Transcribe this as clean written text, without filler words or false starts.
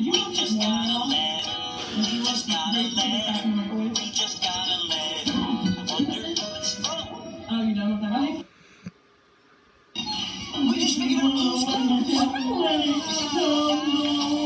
We just gotta let her. We just gotta let her. We just gotta let her. I wonder who it's from. Oh, you done with that one? We just made a lose.